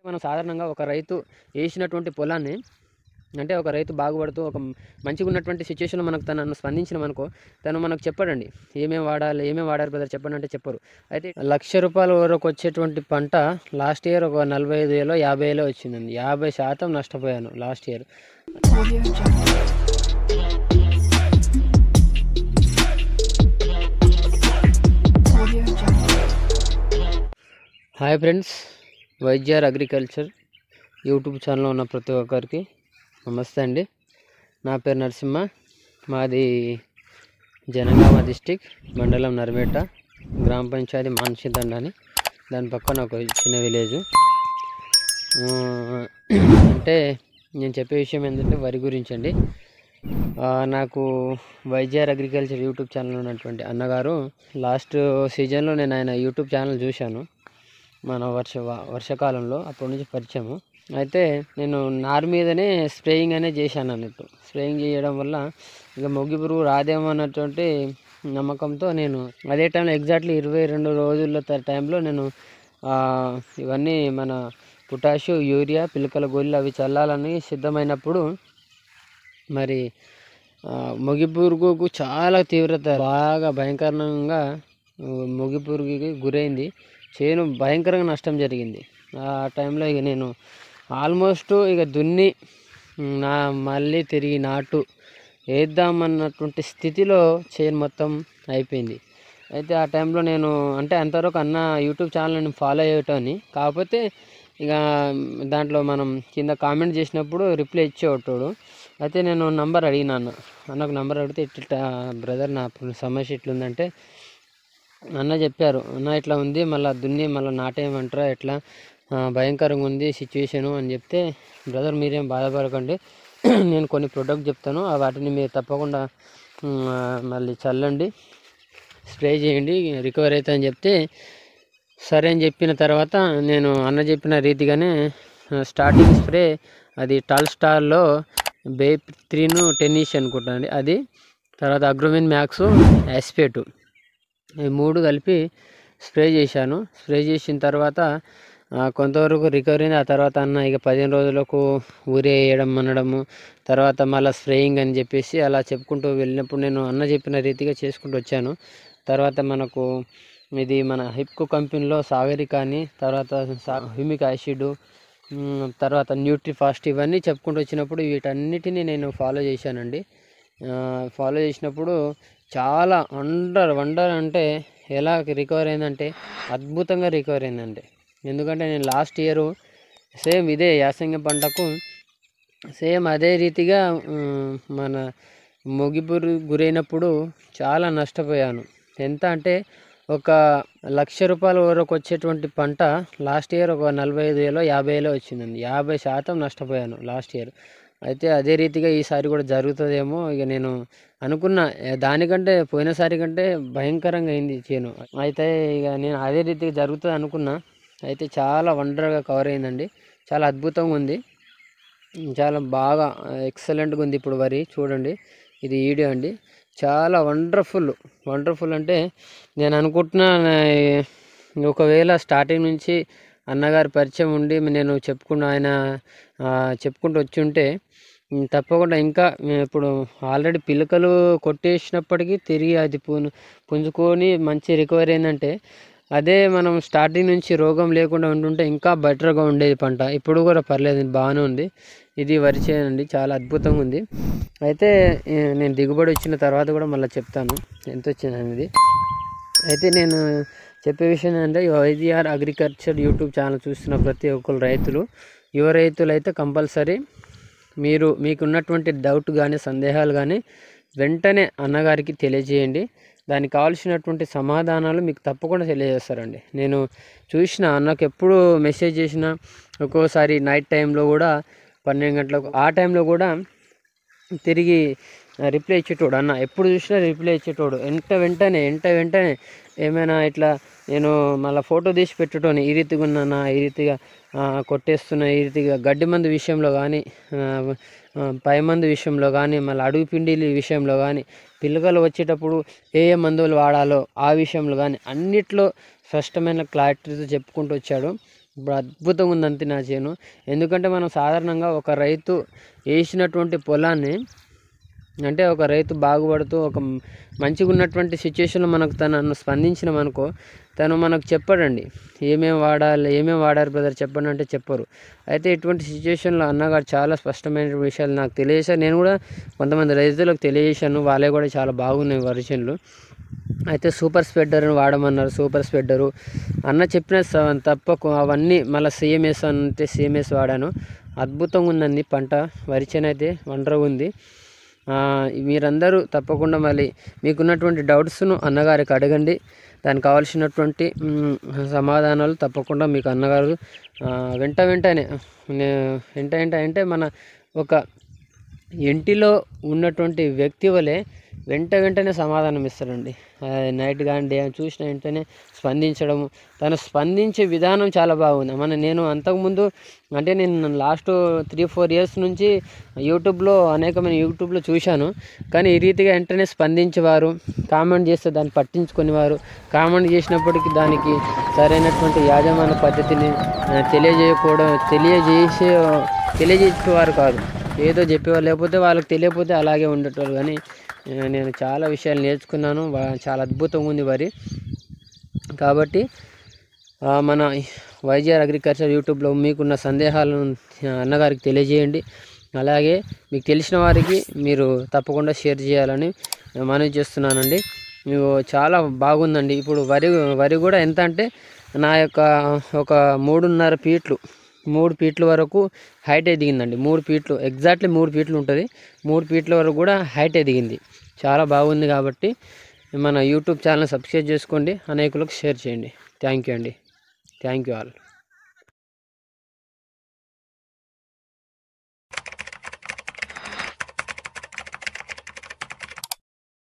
మనం సాధారణంగా ఒక రైతు వేసినటువంటి పొలాన్ని అంటే ఒక రైతు బాగుపడుతూ ఒక మంచిగా ఉన్నటువంటి సిచ్యువేషన్లో మనకు తనను స్పందించినామనుకో తను మనకు చెప్పడండి ఏమేమి వాడారు బ్రదర్ చెప్పండి అంటే చెప్పరు. అయితే ₹1,00,000 వరకు వచ్చేటువంటి పంట లాస్ట్ ఇయర్ ఒక 45,000 50,000 వచ్చిందండి. 50% నష్టపోయాను లాస్ట్ ఇయర్. హాయ్ ఫ్రెండ్స్, వైజార్ అగ్రికల్చర్ యూట్యూబ్ ఛానల్లో ఉన్న ప్రతి ఒక్కరికి నమస్తే అండి. నా పేరు నరసింహ. మాది జనగామ డిస్టిక్, మండలం నర్మేట, గ్రామ పంచాయతీ మాన్షితండ అని. దాని పక్కన ఒక చిన్న విలేజ్. అంటే నేను చెప్పే విషయం ఏంటంటే వరి గురించి అండి. నాకు వైజార్ అగ్రికల్చర్ యూట్యూబ్ ఛానల్ ఉన్నటువంటి అన్నగారు లాస్ట్ సీజన్లో నేను ఆయన యూట్యూబ్ ఛానల్ చూశాను. మన వర్షాకాలంలో అప్పటి నుంచి పరిచయము. అయితే నేను నారు మీదనే స్ప్రేయింగ్ అనేది చేశాను అన్నట్టు. స్ప్రేయింగ్ చేయడం వల్ల ఇక మొగ్గి పురుగు రాదేమో అన్నటువంటి నమ్మకంతో నేను అదే టైంలో ఎగ్జాక్ట్లీ 22 రోజుల టైంలో నేను ఇవన్నీ మన పొటాషు, యూరియా, పిలకల గొల్లు అవి చల్లాలని సిద్ధమైనప్పుడు మరి మొగి పురుగుకు చాలా తీవ్రత, బాగా భయంకరంగా మొగి పురుగుకి గురైంది. చేను భయంకరంగా నష్టం జరిగింది. ఆ టైంలో ఇక నేను ఆల్మోస్ట్ ఇక దున్ని మళ్ళీ తిరిగి నాటు వేద్దామన్నటువంటి స్థితిలో చేను మొత్తం అయిపోయింది. అయితే ఆ టైంలో నేను అంటే అంతవరకు అన్న యూట్యూబ్ ఛానల్ని ఫాలో అయ్యేటోని, కాకపోతే ఇక దాంట్లో మనం కింద కామెంట్ చేసినప్పుడు రిప్లై ఇచ్చేవాడు. అయితే నేను నంబర్ అడిగినా అన్నకు నంబర్ అడిగితే ఇట్లా బ్రదర్ నా సమస్య ఇట్లుందంటే అన్న చెప్పారు, అన్న ఇట్లా ఉంది, మళ్ళీ దున్ని మళ్ళీ నాటేయమంటారా, ఎట్లా భయంకరంగా ఉంది సిచ్యువేషను అని చెప్తే, బ్రదర్ మీరేం బాధపడకండి, నేను కొన్ని ప్రొడక్ట్ చెప్తాను, వాటిని మీరు తప్పకుండా మళ్ళీ చల్లండి, స్ప్రే చేయండి, రికవర్ అవుతా అని చెప్తే సరే అని చెప్పిన తర్వాత నేను అన్న చెప్పిన రీతిగానే స్టార్టింగ్ స్ప్రే అది టాల్ స్టార్లో బేప్ 3-10 అనుకుంటానండి అది, తర్వాత అగ్రోవిన్ మ్యాక్స్, యాస్పేటు, ఈ 3 కలిపి స్ప్రే చేశాను. స్ప్రే చేసిన తర్వాత కొంతవరకు రికవరీ అయింది. ఆ తర్వాత అన్న ఇక 15 రోజులకు ఊరే వేయడం అనడము, తర్వాత మళ్ళీ స్ప్రేయింగ్ అని చెప్పేసి అలా చెప్పుకుంటూ వెళ్ళినప్పుడు నేను అన్న చెప్పిన రీతిగా చేసుకుంటూ వచ్చాను. తర్వాత మనకు ఇది మన హిప్కో కంపెనీలో సాగరి కానీ, తర్వాత హ్యూమిక్ యాసిడ్, తర్వాత న్యూట్రిఫాస్ట్, ఇవన్నీ చెప్పుకుంటూ వచ్చినప్పుడు వీటన్నిటిని నేను ఫాలో చేశానండి. ఫాలో చేసినప్పుడు చాలా వండర్ అంటే ఎలా రికవర్ అయిందంటే అద్భుతంగా రికవర్ అయిందండి. ఎందుకంటే నేను లాస్ట్ ఇయర్ సేమ్ ఇదే యాసంగి పంటకు సేమ్ అదే రీతిగా మన మొగిపురు గురైనప్పుడు చాలా నష్టపోయాను. ఎంత అంటే ఒక ₹1,00,000 వరకు వచ్చేటువంటి పంట లాస్ట్ ఇయర్ ఒక 45,000 50,000 వచ్చిందండి. 50% నష్టపోయాను లాస్ట్ ఇయర్. అయితే అదే రీతిగా ఈసారి కూడా జరుగుతుందేమో ఇక నేను అనుకున్న దానికంటే పోయినసారి కంటే భయంకరంగా అయింది చేను. అయితే ఇక నేను అదే రీతిగా జరుగుతుంది అనుకున్నా. అయితే చాలా వండర్గా కవర్ అయిందండి. చాలా అద్భుతంగా ఉంది, చాలా బాగా ఎక్సలెంట్గా ఉంది. ఇప్పుడు వరి చూడండి, ఇది వీడియో అండి. చాలా వండర్ఫుల్ అంటే నేను అనుకుంటున్నా ఒకవేళ స్టార్టింగ్ నుంచి అన్నగారి పరిచయం ఉండి నేను ఆయన చెప్పుకుంటూ వచ్చి ఉంటే తప్పకుండా ఇంకా ఇప్పుడు ఆల్రెడీ పిలకలు కొట్టేసినప్పటికీ తిరిగి అది పుంజుకొని మంచి రికవరీ అయిందంటే, అదే మనం స్టార్టింగ్ నుంచి రోగం లేకుండా ఉంటుంటే ఇంకా బెటర్గా ఉండేది పంట. ఇప్పుడు కూడా పర్లేదు, బాగానే ఉంది. ఇది వరి చేను అండి, చాలా అద్భుతంగా ఉంది. అయితే నేను దిగుబడి వచ్చిన తర్వాత కూడా మళ్ళీ చెప్తాను ఎంత వచ్చింది అనేది. అయితే నేను చెప్పే విషయం ఏంటంటే వైజార్ అగ్రికల్చర్ యూట్యూబ్ ఛానల్ చూస్తున్న ప్రతి ఒక్కరు రైతులు, యువ రైతులు అయితే కంపల్సరీ మీకున్నటువంటి డౌట్ కానీ సందేహాలు కానీ వెంటనే అన్నగారికి తెలియజేయండి. దానికి కావాల్సినటువంటి సమాధానాలు మీకు తప్పకుండా తెలియజేస్తారండి. నేను చూసిన అన్నకు ఎప్పుడు మెసేజ్ చేసిన, ఒక్కోసారి నైట్ టైంలో కూడా 12 గంటలకు ఆ టైంలో కూడా తిరిగి రిప్లై ఇచ్చేటోడు. అన్న ఎప్పుడు చూసినా రిప్లై ఇచ్చేటోడు. వెంటనే ఏమైనా ఇట్లా నేను మళ్ళీ ఫోటో తీసి పెట్టేటోని, ఈ రీతిగా ఉన్నా, ఈ రీతిగా కొట్టేస్తున్నా, ఈ రీతిగా గడ్డి మందు విషయంలో కానీ, పై మందు విషయంలో కానీ, మళ్ళీ అడుగు పిండిల విషయంలో కానీ, పిల్లకలు వచ్చేటప్పుడు ఏ మందులు వాడాలో ఆ విషయంలో కానీ అన్నిట్లో స్పష్టమైన క్లారిటీతో చెప్పుకుంటూ వచ్చాడు. ఇప్పుడు అద్భుతంగా ఉంది అంతే నా చేను. ఎందుకంటే మనం సాధారణంగా ఒక రైతు వేసినటువంటి పొలాన్ని, అంటే ఒక రైతు బాగుపడుతూ ఒక మంచిగా ఉన్నటువంటి సిచ్యువేషన్లో మనకు తనను స్పందించినామనుకో, తను మనకు చెప్పడండి ఏమేమి వాడారు బ్రదర్ చెప్పండి అంటే చెప్పరు. అయితే ఇటువంటి సిచ్యువేషన్లో అన్నగారు చాలా స్పష్టమైన విషయాలు నాకు తెలియజేశారు. నేను కూడా కొంతమంది రైతులకు తెలియజేశాను, వాళ్ళే కూడా చాలా బాగున్నాయి వర్షన్లు. అయితే సూపర్ స్ప్రెడ్డర్ని వాడమన్నారు. సూపర్ స్ప్రెడ్డరు అన్న చెప్పిన తప్పకు అవన్నీ మళ్ళీ సిఎంఎస్ అంటే సిఎంఎస్ వాడాను. అద్భుతంగా ఉందండి పంట. వరి చేను అయితే వండరగా ఉంది. మీరందరూ తప్పకుండా మళ్ళీ మీకున్నటువంటి డౌట్స్ను అన్నగారికి అడగండి. దానికి కావాల్సినటువంటి సమాధానాలు తప్పకుండా మీకు అన్నగారు వెంటనే అంటే మన ఒక ఇంటిలో ఉన్నటువంటి వ్యక్తి వలె వెంటనే సమాధానం ఇస్తారండి. నైట్ కానీ డే చూసిన వెంటనే స్పందించడము, తను స్పందించే విధానం చాలా బాగుంది. నేను అంతకుముందు అంటే నేను లాస్ట్ 3-4 ఇయర్స్ నుంచి అనేకమైన యూట్యూబ్లో చూశాను. కానీ ఈ రీతిగా వెంటనే స్పందించేవారు, కామెంట్ చేస్తే దాన్ని పట్టించుకునేవారు. కామెంట్ చేసినప్పటికీ దానికి సరైనటువంటి యాజమాన్య పద్ధతిని తెలియజేసేవారు కాదు. ఏదో చెప్పేవారు, లేకపోతే వాళ్ళకి తెలియకపోతే అలాగే ఉండేటోళ్ళు. కానీ నేను చాలా విషయాలు నేర్చుకున్నాను. చాలా అద్భుతంగా ఉంది వరి. కాబట్టి మన వైజీఆర్ అగ్రికల్చర్ యూట్యూబ్లో మీకున్న సందేహాలను అన్నగారికి తెలియజేయండి. అలాగే మీకు తెలిసిన వారికి మీరు తప్పకుండా షేర్ చేయాలని మనవి చేస్తున్నానండి. మీకు చాలా బాగుందండి. ఇప్పుడు వరి కూడా ఎంత అంటే నా యొక్క ఒక 3 ఫీట్ల వరకు హైట్ ఎదిగిందండి. 3 ఫీట్లు ఎగ్జాక్ట్లీ 3 ఫీట్లు ఉంటుంది. 3 ఫీట్ల వరకు కూడా హైట్ ఎదిగింది. చాలా బాగుంది. కాబట్టి మన యూట్యూబ్ ఛానల్ సబ్స్క్రైబ్ చేసుకోండి, అనేకులకు షేర్ చేయండి. థ్యాంక్ యూ అండి. Thank you all.